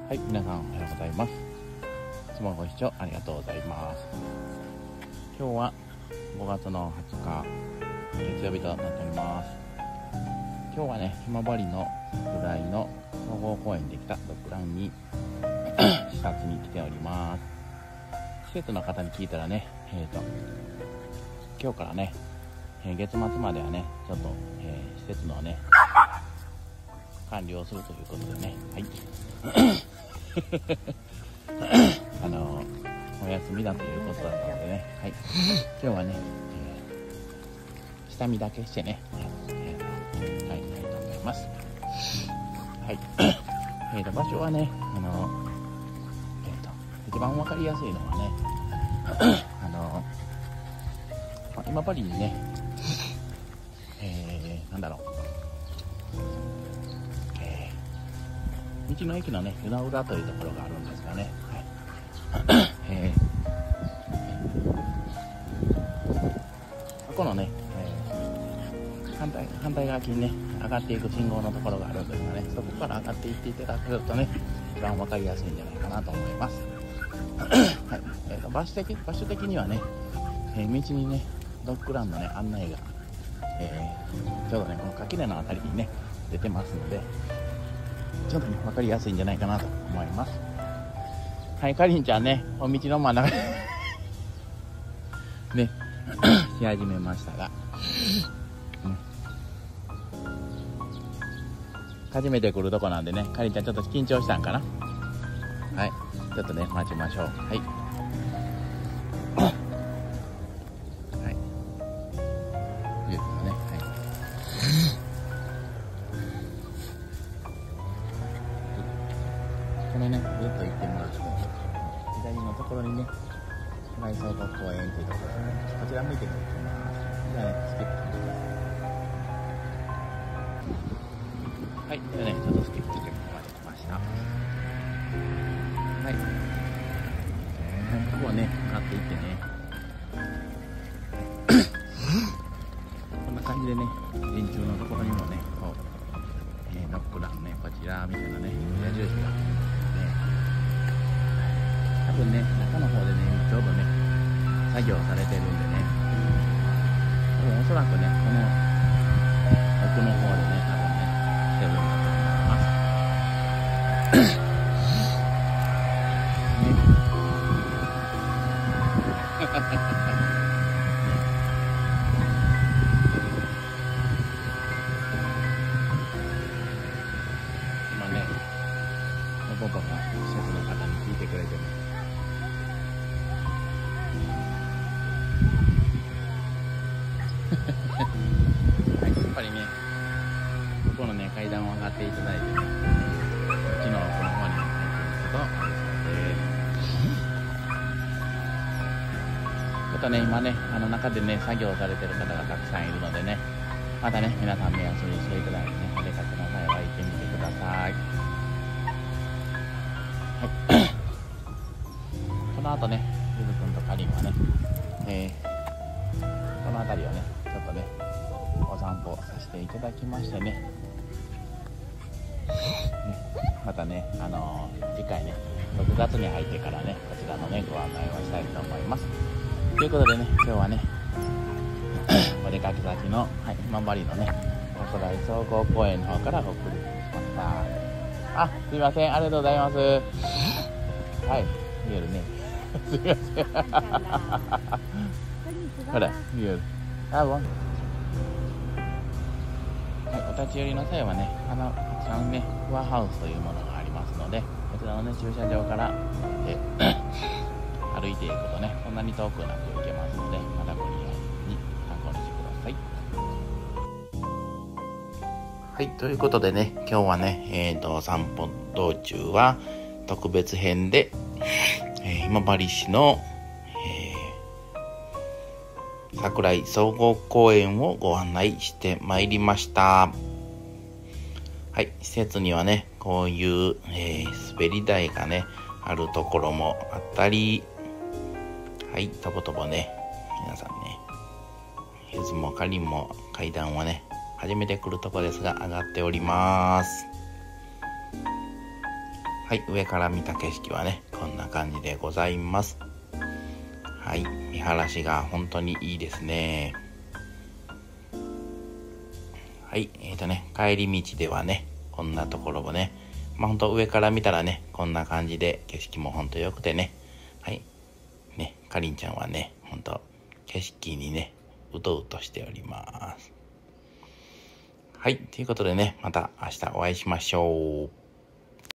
はい、皆さんおはようございます。いつもご視聴ありがとうございます。今日は5月の20日月曜日となっております。今日はね、今治のぐらいの総合公園できたドッグランに視察に来ております。施設の方に聞いたらね、今日からね、月末まではね、ちょっと、施設のね管理をするということでね、はいお休みだということだったのでね、はい、今日はね、下見だけしてね、帰りたいと思います。はい、場所はね、一番わかりやすいのはね今治にね、なんだろう、道の駅のね、湯の浦というところがあるんですがね、はいここのね、反対側にね、上がっていく信号のところがあるんですがね、そこから上がっていっていただけるとね、一番わかりやすいんじゃないかなと思います。はい、場所的にはね、道にね、ドッグランのね、案内が、ちょうどね、この垣根のあたりにね、出てますので、ちょっとね、分かりやすいんじゃないかなと思います。はい、かりんちゃんね、お道の真ん中ねし始めましたが、初めて来るとこなんでね、かりんちゃんちょっと緊張したんかな。はい、ちょっとね、待ちましょう。はいこのね、ずっと行ってもらうと左のところにね、内装国公園というところですね。こちら向いてもらってます。じゃあね、スキップしてください。はい、じゃあね、ちょっとスキップしてもらってきました。はい、ここをね、上がっていってねこんな感じでね、電柱のところにもね、こう、ドッグランね、こちらみたいなね、矢印が多分ね、中の方でね、ちょうどね、作業されてるんでね、多分おそらくね、この奥の方でね、多分ね、してるんだと思います。今ね、ポポが施設の方に聞いてくれてます。はい、やっぱりね、ここのね、階段を上がっていただいてね、こっちの奥の方に入っていくことあるそうです。ちょっとね、今ね、中でね、作業されてる方がたくさんいるのでね、またね、皆さん目安にしていただいてね、お出かけの際は行ってみてください。はい、この後ね、ゆずくんとかりんはね、この辺りをね、ちょっとね、お散歩させていただきましてね、またね、次回ね、6月に入ってからね、こちらのね、ご案内をしたいと思います。ということでね、今日はね、お出かけ先の、はい、今治のね、桜井総合公園の方からお送りしました。あ、すいません、ありがとうございます。はい、見えるね。すいません。ほら、見える。あ、はい、お立ち寄りの際はね、たくさんね、フアハウスというものがありますので、こちらのね、駐車場から、歩いていくとね、そんなに遠くなく行けますので、またご利用に参考にしてください。はい、ということでね、今日はね、散歩道中は特別編で、今治市の、桜井総合公園をご案内してまいりました。はい、施設にはね、こういう、滑り台がね、あるところもあったり、はい、とぼとぼね、皆さんね、ゆずもかりんも階段をね、初めて来るとこですが上がっております。 はい、上から見た景色はね、こんな感じでございます。はい、見晴らしが本当にいいですね。はい、帰り道ではね、こんなところをね、本当上から見たらね、こんな感じで景色も本当良くてね、はい、ね、かりんちゃんはね、本当景色にね、うとうとしております。はい、ということでね、また明日お会いしましょう。